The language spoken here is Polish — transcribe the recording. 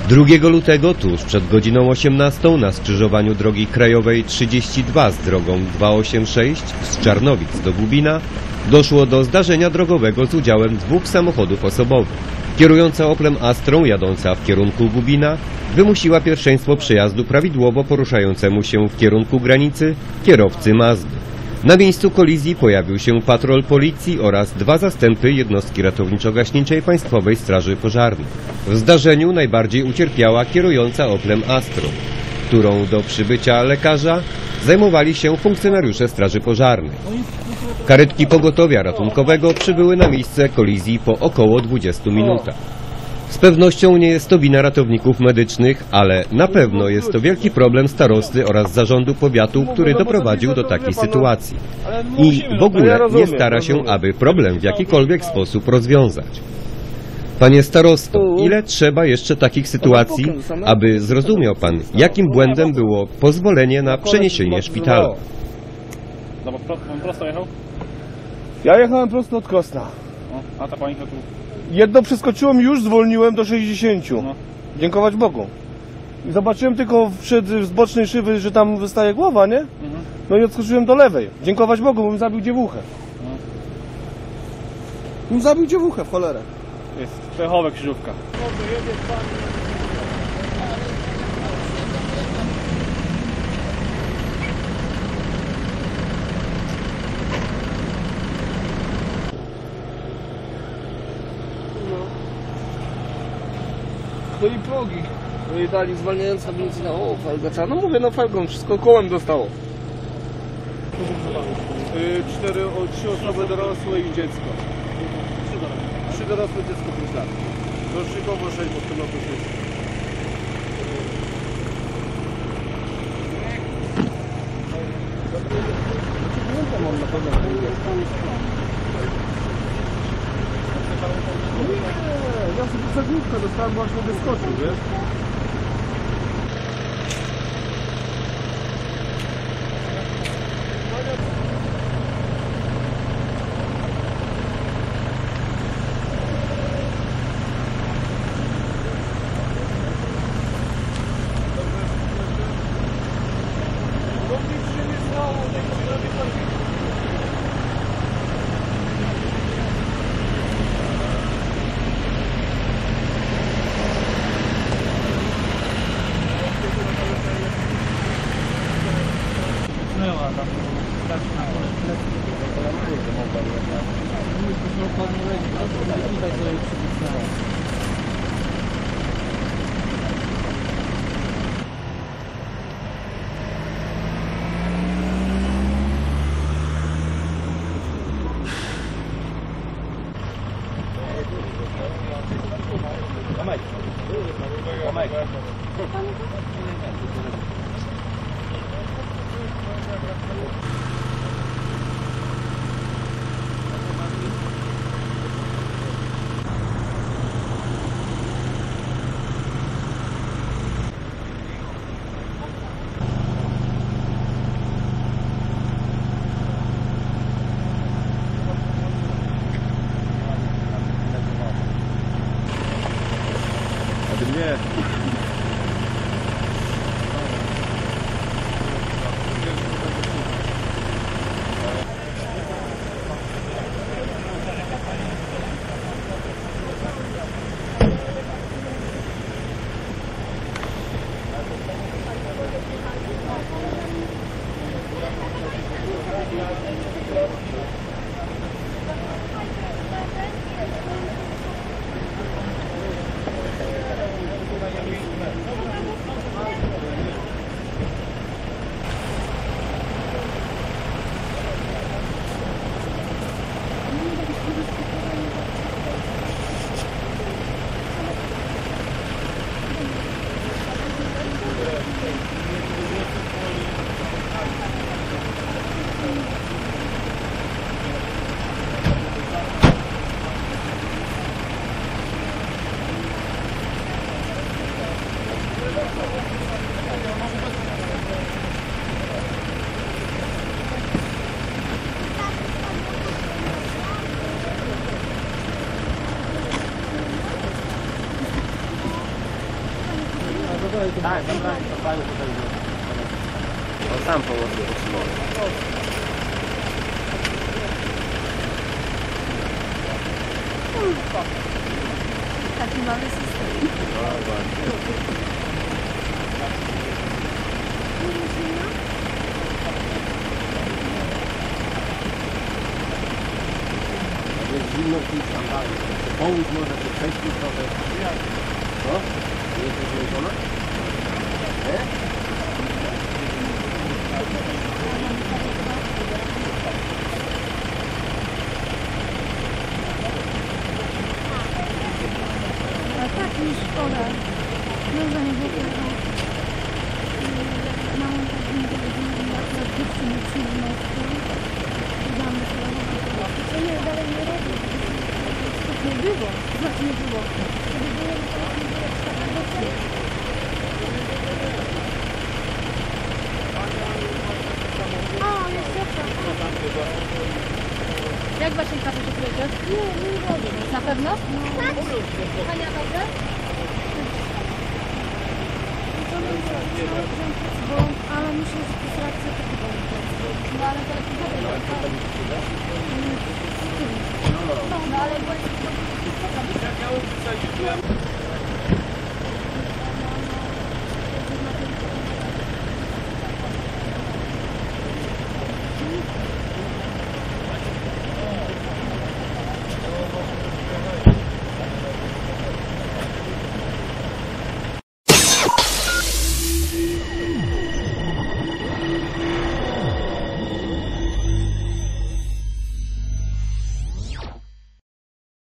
2 lutego, tuż przed godziną 18 na skrzyżowaniu drogi krajowej 32 z drogą 286 z Czarnowic do Gubina doszło do zdarzenia drogowego z udziałem 2 samochodów osobowych. Kierująca Oplem Astrą jadąca w kierunku Gubina wymusiła pierwszeństwo przejazdu prawidłowo poruszającemu się w kierunku granicy kierowcy Mazdy. Na miejscu kolizji pojawił się patrol policji oraz 2 zastępy jednostki ratowniczo-gaśniczej Państwowej Straży Pożarnej. W zdarzeniu najbardziej ucierpiała kierująca Oplem Astrą, którą do przybycia lekarza zajmowali się funkcjonariusze Straży Pożarnej. Karetki pogotowia ratunkowego przybyły na miejsce kolizji po około 20 minutach. Z pewnością nie jest to wina ratowników medycznych, ale na pewno jest to wielki problem starosty oraz zarządu powiatu, który doprowadził do takiej sytuacji. I w ogóle nie stara się, aby problem w jakikolwiek sposób rozwiązać. Panie starosto, ile trzeba jeszcze takich sytuacji, aby zrozumiał pan, jakim błędem było pozwolenie na przeniesienie szpitala? Pan prosto jechał? Ja jechałem prosto od Kostra. A ta pani to tu... Jedno przeskoczyło mi, już zwolniłem do 60. No. Dziękować Bogu. I zobaczyłem tylko z bocznej szyby, że tam wystaje głowa, nie? No i odskoczyłem do lewej. Dziękować Bogu, bo mi zabił dziewuchę. Mi zabił dziewuchę w cholerę. Jest pechowe krzyżówka. No i progi. No i dali zwalniająca benzyna. O, felga. No mówię, no felgą, wszystko kołem dostało. 3 osoby dorosłe i dziecko. 3 dorosłe, dziecko 5 lat. Dożykowo 6, bo w tym roku 6. Ja sobie zagłówkę dostałem, bo aż nie wyskoczył, wiesz? Nie. Tak, zabrali, zabrali tutaj. On sam pomocy potrzebował. Taki mamy system. Jest zimno w tym sandali. Połóż może się przejść trochę. Co? Nie jesteś zmęczona? Nie? A tak, już szkoda. Dużo nie było. Mamą tak mi powiedziała, że jak dziewczyny przyjdą na szkołę, to damy sobie. To nie, dalej nie robię. Tak nie było. Znaczy nie było. Kiedy było, to nie było tak obecnie. O, jeszcze jak właśnie kawę się czujecie? Nie robię. Na pewno? Tak. Ania, dobrze? Ale myślę, że to jest reakcja takiego. No ale to lepiej.